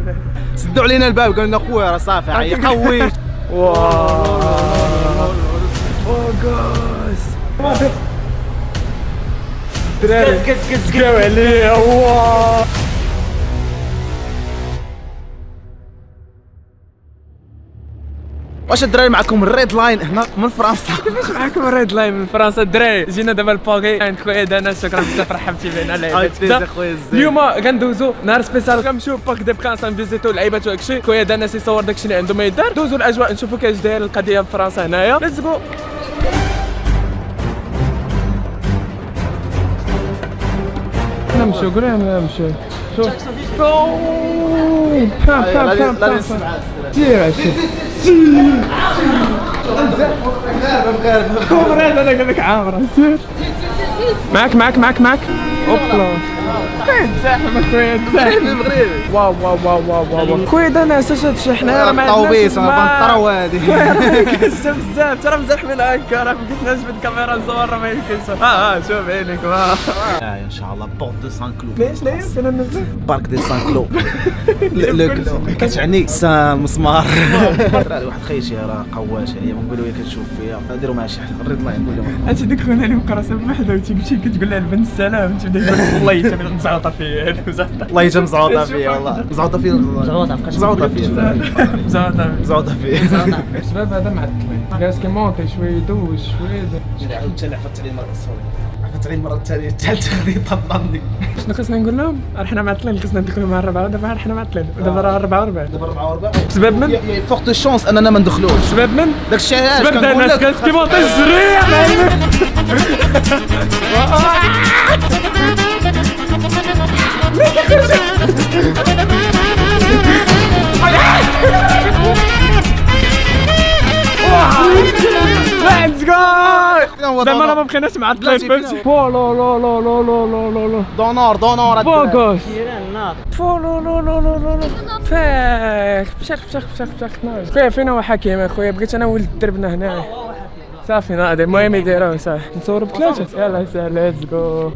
سدوا علينا الباب قالوا لنا خويا راه صافي يحويش. واو فوكس دراري سكاو عليه. واو واش الدراري معكم الريد لاين هنا من فرنسا؟ كيفاش معكم الريد لاين من فرنسا الدراري؟ جينا دابا الباغي عند خويا دانا، شكرا بزاف رحبتي بينا لعيبات. اليوم غندوزو نهار سبيسيال كنمشيو باك دي برانس نفيزيتو اللعيبات وداكشي. خويا دانا يصور داكشي اللي عنده ما يدار، دوزو الاجواء نشوفو كيفاش داير القضيه في فرنسا هنايا. ليتس جو. نمشيو قولي نمشيو. شوف سير كومراد انا قال لك عامره. معك اوبلا فين تزاحم اخويا تزاحم المغربي. واو واو واو واو واو خويا دانا اش هادشي حنا راه ما الطوبيس انا بنطرو هادي كنشتا بزاف ترى مزحمين هكا راه مقلتناش بالكاميرا نصور راه ما يمكنش. شوف عينيك ان شاء الله بورت دو سان كلو. ليش لا يمكن ننزل بارك دي سان كلو. لو كلو كتعني سان مسمار. واحد خيشي راه قواش هي نقولوا هي كتشوف فيها نديروا معها شي حاجه الريد لاين نقول لهم انت ديك خونا اللي مكرسه بوحده وتمشي كتقول لها البنت السلام تبدا يقول والله انت مزعوطه فيا والله انت مزعوطه فيا والله مزعوطه فيا مزعوطه فيا الشباب هذا معطلين جالس كيمونطي شويه يدوز شويه انت عفت عليه مره عفت عليه المره الثانيه الثالثه غادي يطنني. شنو خصنا نقول لهم؟ حنا معطلين خصنا ندخلوا مع الربعه ودابا حنا معطلين دابا راه 44 بسبب من؟ فورت شونس اننا ما ندخلوش بسبب من؟ داكشي علاش بسبب الناس كانت كيمونطي الجري ليتس جو. زعما ما بقيناش معطلين فهمتي. فو لو لو لو لو لو لو لو لو دونور فوكس فو لو لو لو لو لو فاك بشخ خويا فينا هو حكيم اخويا بغيت انا ولد دربنا هنا صافي ناضي. المهم يديروه صافي نصوروا بثلاثه يلاه سهل. ليتس جو.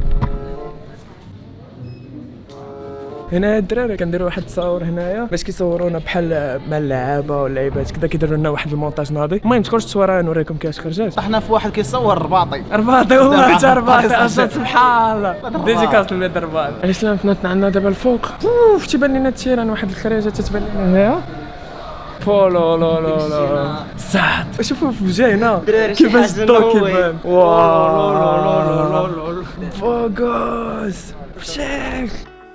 هنا الدراري كنديروا واحد التصاور هنايا باش كيصورونا بحال مع اللعابه واللعيبات كذا كيديروا لنا واحد المونتاج ناضي. المهم تخرج التصويره نوريكم كيفاش خرجات. حنا في واحد كيصور رباطي والله حتى رباطي سبحان الله ديجيكاس للبلاد الرباط. علاش لا تنطنا عندنا دابا الفوق تيبان لنا التيران واحد الخريجه تتبان لنا هنايا. فولو لا لا لا صاد شوفوا في وجهنا كيفاش الضوء كيبان. واو فوكس فشيخ.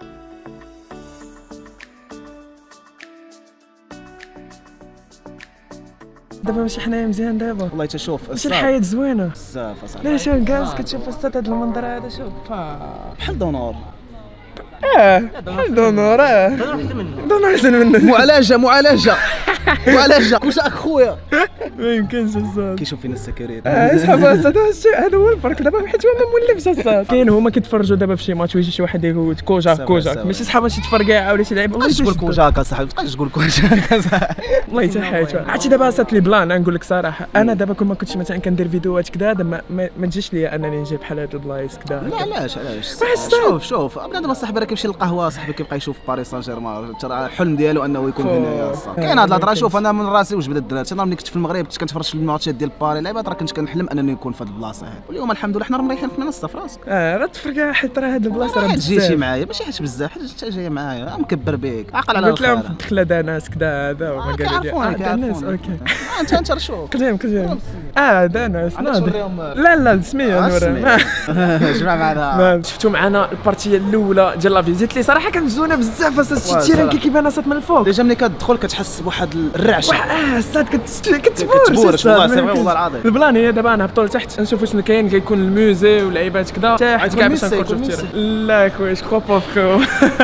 دابا ماشي حنايا مزيان دابا والله تشوف ماشي الحياة زوينة بزاف اصاحبي. لا شوف كاز كتشوف السطح هذا المنظر هذا شوف بحال دونور. بحال دونور دونور احسن منه. معالجة واش راك خويا ما يمكنش الصاد كيشوف فينا السكريت. اسحب الصاد هذا هو الفرق دابا حيت هو ما مولفش الصاد. كاين هما كيتفرجوا دابا في شي ماتش ويجي شي واحد يقول كوجاك ماشي صحاب شي تفرقع ولا شي لعيب. والله تقول كوجاك اصاحبي تبقاش تقول كوجاك والله حتى حاجه. عرفتي دابا صات لي بلان نقول لك صراحه انا دابا كون ما كنتش مثلا كندير فيديوهات كذا ما تجيش ليا انني نجيب بحال هاد البلايص كذا. لا علاش شوف بنادم صاحبي راه كيمشي للقهوه صاحبي كيبقى يشوف باريس سان جيرمان ترى الحلم ديالو انه يكون هنايا. كاين هاد الهضره. شوف انا من راسي واش بدا الدراري انا ملي كنت في المغرب كنت كنتفرج في الماتشات ديال باري لعيبات راه كنت كنحلم انني نكون في هاد البلاصه هادي. واليوم الحمد لله حنا مريحين في منصه في راسك. راه تفرقع حيت راه هاد البلاصه راه تجي شي معايا ماشي حاجه بزاف حاجه جايه معايا مكبر بك عقل على قلت لهم دخل هذا ناس كذا هذا وما قال لي كيعرفوني اوكي انت شوف كلهم هذا ناس ناضي لا سميه نورا جمع معنا. شفتوا معنا البارتيه الاولى ديال لا فيزيت لي صراحه كانت زوينه بزاف اصاحبي شي تيران كيبان اصاحبي من الفوق ديجا ملي كتدخل كتحس بواحد الرعشه. الصاد كتبورش والله العظيم. البلان هي دابا نهبطوا لتحت نشوفوا شنو كاين كيكون الموزي ولعيبات كذا تحت كاع باش نخرجوا في التيران. لا خويا جو با فخو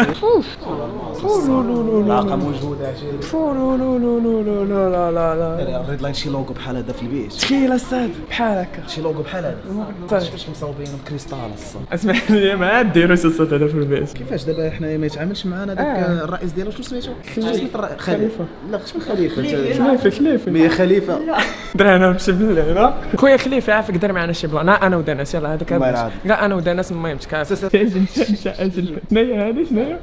العلاقه موجوده لا الريد لاين شي لوغو بحال هذا في البيت تخيل الصاد بحال هكا شي لوغو بحال هذا كيفاش مصاوبين بكريستال الصاد. اسمح لي ما ديروش الصاد هذا في البيت. كيفاش دابا حنا ما يتعاملش معنا داك الرئيس ديالو شنو سميتو؟ خليفه لا شنو خليفه خليفه مي خليفه درا انا نمشي بالليل خويا خليفه عافاك دار معنا شي بلان انا وداناس يلاه هذاك كاع انا وداناس المهم تكاس شناهي هذه شناهي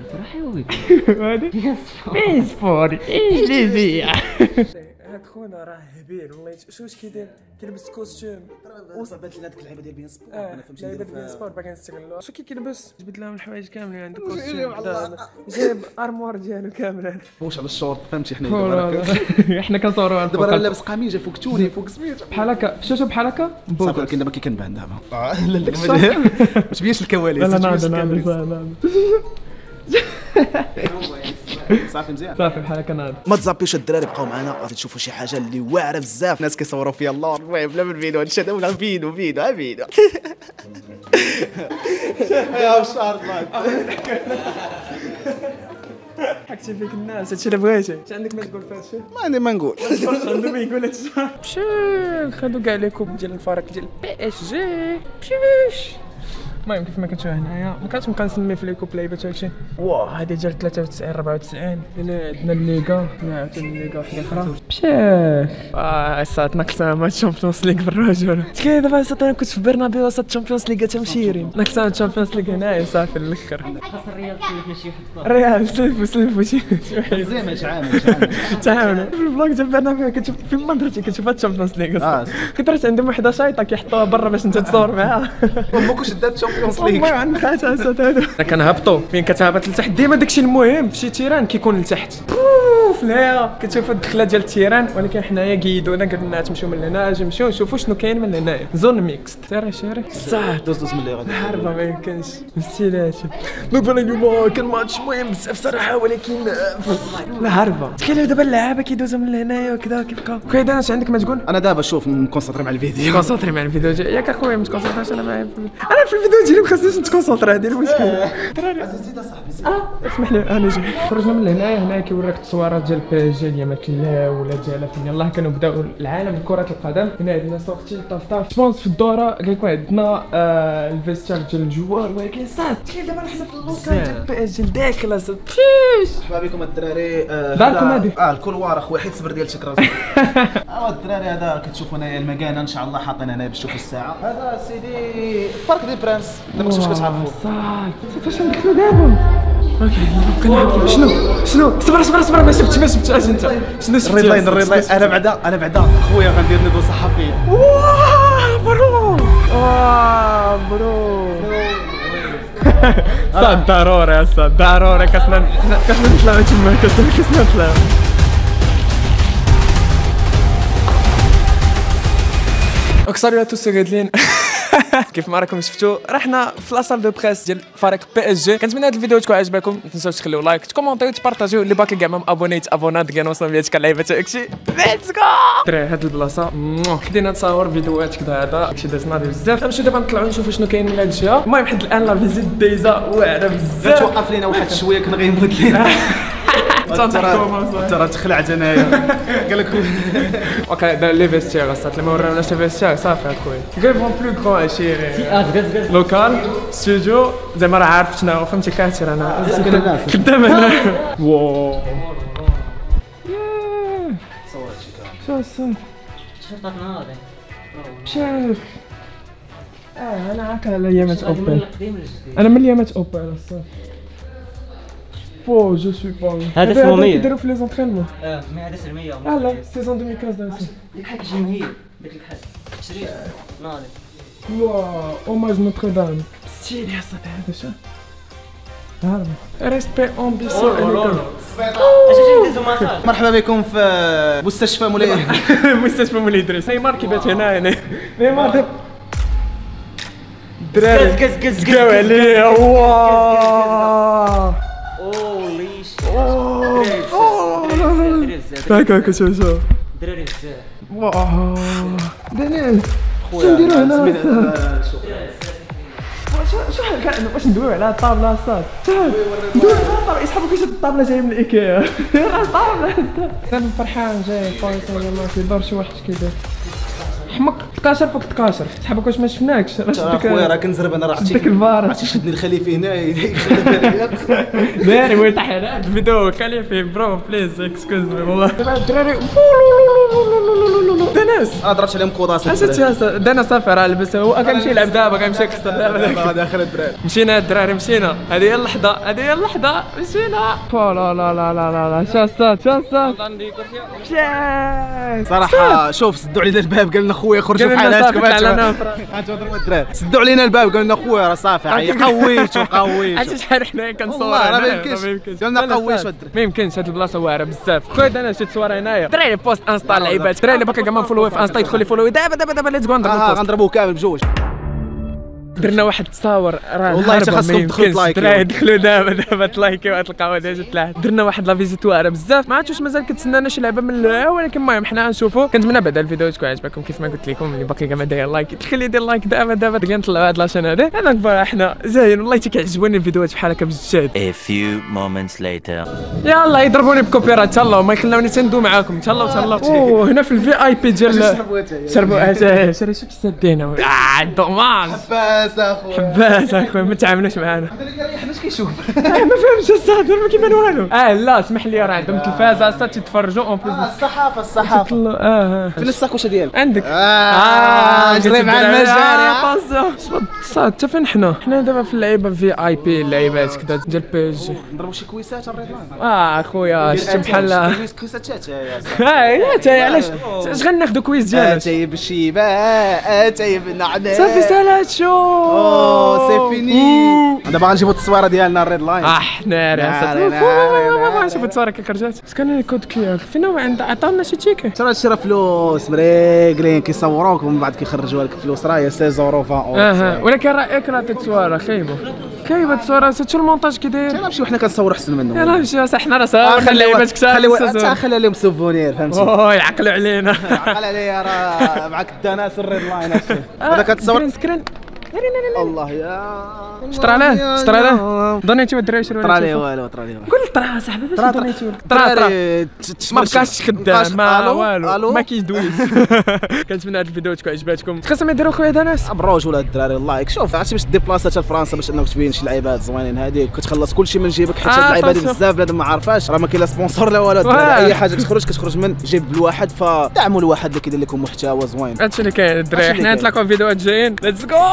هذه بيسبور انجليزيه هاد خونا راه هبيل والله شوش كيدير كيلبس كوستيم وصبات لنا ديك اللعبه ديال بين سبور انا فهمتي لعبه بين سبور باغي نستغلوها شو كيلبس جبد لهم الحوايج كاملين عنده كوستيم جايب ارمور ديالو كامل واش على الشورت فهمتي حنا حنا كنصوروا دابا راه لابس قميجه فوق توني فوق سميتو بحال هكا شوشو بحال هكا صافي ولكن دابا كي كنبان دابا لا داك ما تبينش الكواليس لا ناضي صافي مزيان صافي بحال هكا ناضي ما تزابيوش الدراري بقاو معنا غادي تشوفوا شي حاجه اللي واعره بزاف الناس كيصوروا فيها اللور المهم بلا من فيديو هادشي هذا ولا فيديو يا الشهر حكيتي فيك الناس هادشي اللي بغيتي اش عندك ما تقول في هادشي ما عندي ما نقول عنده ما يقول هادشي خدوا كاع لي كوب ديال الفريق ديال بي اس جي المهم كيف ما كنتشوف هنايا ما كنتش نبقى نسمي في لي كوب لعيبات هادشي واه هادي ديال 93 94 هنا عندنا الليغا عاوتاني الليغا وحده اخرى صات ناقصه الشامبيونز ليغ بالرجل اش كاين دابا صات انا كنت في برنابيو صات الشامبيونز ليغ تمشيرين ناقصه الشامبيونز ليغ هنايا صافي الاخر خاص الريال تسلفنا شي واحد الريال سلفوا شي زعما تعاونوا في البلوك ديال برنابيو كتشوف في منظرتي كتشوف هاد الشامبيونز ليغ كنت رحت عندهم وحده شايطه كيحطوها برا باش انت تصور معاها ما كنتش دات الشامبيونز ليغ والله عندك حاجه اسد هذا كنهبطوا فين كتهبط لتحت ديما داكشي المهم في شي تيران كيكون لتحت في الهيا كتشوف الدخله ديال التيران ولكن حنايا قيدونا قلنا تمشيو من هنا اجي نمشيو نشوفوا شنو كاين من هنايا زون ميكس شاري صح دوز من اللي غادي حربه ما يمكنش مستيلاتي دونك انا اليوم كان ماتش مهم بزاف صراحه ولكن لا هربه تخيلوا دابا اللعابه كيدوزوا من هنايا وكذا كيبقاو خويا اش عندك ما تقول انا دابا شوف نكونسونطري مع الفيديو كونسونطري مع الفيديو ياك اخويا ما تكونسونطريش انا معايا انا في الفيديو ديالي ما خصنيش نتكونسونطري هذه المشكله زيد اصاحبي اسمح لي انا جاي خرجنا من هنايا كيوريك التصويرات ديال بي اس جي ديال ماكلا ولا ديال فين يلاه كانوا بداو العالم كره القدم هنا عندنا سورتي طاف جوبونس في الدوره كيكون عندنا الفيستير ديال الجوار ولكن صاد تخيل دابا حنا في اللوكال ديال بي اس جي الداخل مرحبا بكم الدراري داركم هذه الكولوار اخويا حيت صبر ديال تكراس الدراري هذا كتشوفوا هنايا المكانه ان شاء الله حاطين هنايا باش تشوفوا الساعه هذا سيدي بارك دي برانس دابا كنتوش كتعرفوا فاش ندخلوا دابا اوكي كنلعب شنو صبر ما شفتش انت شنو شفتي الريد لاين انا بعدا خويا غندير ندوه صحفيه برو صاد ضروري ضروري كاسنا نطلعوا تما كاسنا نطلعوا اكسروا يا توسي غادلين كيف ما راكم شفتوا رحنا في لاصال دو بريس ديال فريق بي اس جي كنتمنى هذا الفيديو تكون عجبكم ما تنساوش تخليو لايك تكومونتيو تبارطاجيو اللي باقي كاع ما ابونيت ابونات كاع نوصل 100 كلعيبه تاكشي ليتس جو دراري هاد البلاصه بدينا نصور فيديوهات كذا هذا داكشي داز ناضي بزاف نمشيو دابا نطلعوا نشوفوا شنو كاين من هاد الجهه المهم حد الان لا فيزيت دايزه واعره بزاف توقف لينا واحد شويه كنغيموت لينا ترى تخلعت انايا قال لك اوكي دا لي فيستير صات لما وريوناش لي فيستير صافي اخويا غيفون بلو كرون هادشي لوكال ستوديو زعما راه عارف شنو فهمتي كاتر انا خدام هنا واو صور شرطات ناضي شاف انا عاك على ايامات اوبن انا من ايامات اوبن الصافي فو جو سوي با هذا اسمه 100 كيديروا في لي زونترينمون مي هذا اسمه 100 لا سيزون 2015 ديك الحاجه جمهير ديك الحاجه شريت ناضي واو اوماج نوتردام ستيلي صافي هذا شنو ريسبي امبيسيون مرحبا بكم في مستشفى مولاي مستشفى مولاي ادريس نيمار كيبات هنا نيمار دراري كاو عليه واه هاكا شوف دراري بزاف واه دانيال شنو نديرو هنا واش ندويو على الطابله صاد ندويو على الطابله يسحبوا كيش الطابله جايه من الايكيا راه الطابله انا فرحان جاي فايت ما كيدور شي واحد كيدير حمق تقاشر فوق تقاشر صاحبك واش ما شفناكش راه خويا راه كنزرب انا راه شدك الفار عرفتي شدني الخليفه هنا داري وين تحيرات الفيديو خلي فيه برو بليز اكسكوز مي والله الدراري دناس ضربت عليهم كوداس دانا صافي راه لبس هو كنمشي يلعب دابا كنمشي يكسر دابا داخل الدراري مشينا الدراري مشينا هذه هي اللحظه هذه هي اللحظه مشينا لا لا لا لا لا شاصات صراحه شوف سدوا علينا الباب قال لنا خويا خرجوا في حالاتكم سدوا علينا الباب قال لنا خويا راه صافي قويت وقويت عرفتي شحال حنايا كنصور راه ما يمكنش قلنا قويش ما يمكنش هاد البلاصه واعره بزاف خويا انا شي تصويره هنايا دراري بوست انستا لعيبات دراري اللي باقي كاع ما فولوي في انستا يدخل لي فولوي دابا ليتس جو نضربوا البوست غنضربوه كامل بجوج درنا واحد التصاور راه والله حتى خاصكم تدخلوا تلايكيو دراري دخلوا دابا تلايكيو وتلقاو ديجا تلاحظ درنا واحد لا فيزيت واعره بزاف ما عرفتش واش مازال كتسنانا شي لعبه من الاولى ولكن المهم حنا غنشوفوا كنتمنى بعدا الفيديو تكون عجبكم كيف ما قلت لكم اللي باقي كاع ما داير لايك دخل يدير لايك دابا دغيا نطلعوا هاد لاشين هادي انا كبر حنا زاين والله حتى كيعجبوني الفيديوهات بحال هكا بزاف. A few moments later. يلا يضربوني بكوبيرايت ان شاء الله وما يخلوني تندو معاكم ان شاء الله اوه هنا في الفي اي بي ديال شربوا شري شو كيسدينا دوماج حباس اخويا بس اخويا ما تعاملوش معانا هذا اللي كيريح باش كيشوف ما فهمتش الصادر ما كيبان والو لا اسمح لي راه عندهم تلفازه اصاحبي تتفرجوا اون بليس الصحافه فين الساكوشه ديالك عندك جري مع المجاري صاد حتى فين حنا دابا في اللعيبه في اي بي اللعيبات كذا ديال بي اس جي نضربوا شي كويسات الريدلاين اخويا شتي بحال كويسات تاي علاش اش غناخذوا كويس ديالك تايب الشيبه تايب النعناع صافي سالات شو سي فيني دابا غنجيبوا التصويره ديالنا الريد لاين حنا نشوفوا التصويره كي خرجت كان الكود كياك فين عطاونا شي تيكي ترى فلوس مريقلين كيصوروك ومن بعد كيخرجوا لك فلوس راهي 16 اورو 20 ولكن رايك راه التصويره خايبه التصويره شتو المونتاج كي داير يلا نمشيو حنا كنصوروا احسن منهم يلا نمشيو حنا راه صافي خلي لعيبات كثار خلي لهم سوفونير فهمتي يعقلوا علينا عقل عليا راه معك الدناس الريد لاين هذا كتصور سكرين الله يا شطر عليه ضنيتي والدراري شرو طرا ليه والو قول طرا صاحبي باش ضنيتي طرا ما بقاش خدام ما والو ما كيدويش كنتمنى هذا الفيديو تكون عجباتكم خاصهم يديروا خويا داناس بروج ولا الدراري لايك شوف عرفتي باش ديبلاصا حتى لفرنسا باش انك تبين شي لعيبات زوينين هذيك كتخلص كلشي من جيبك حيت هاد اللعيبه هذه بزاف بنادم ما عارفاش راه ما كاين لا سبونسور لا والو اي حاجه كتخرج من جيب الواحد فدعموا الواحد اللي كيدير لكم محتوى زوين هادشي اللي كاين الدراري حنا نتلاقاو في فيديوهات جايين ليتس جو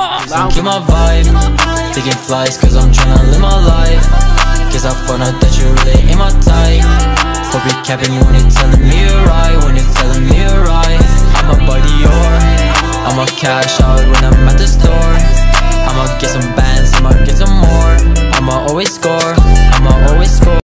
Taking flights cause I'm tryna live my life. Cause I found out that you really ain't my type. Hope you're capping me when you're telling me you're right. When you're telling me you're right. I'm a buddy or I'ma cash out when I'm at the store. I'ma get some bands, I'ma get some more. I'ma always score, I'ma always score.